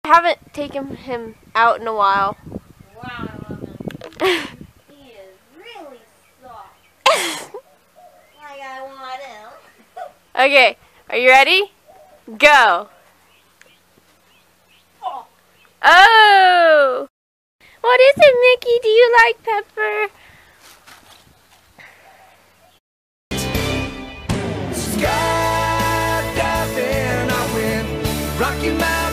I haven't taken him out in a while. Wow, I love him. He is really soft. Like I want him. Okay, are you ready? Go! Oh! What is it, Mickey? Do you like Pepper? Skydiving, I went Rocky Mountain.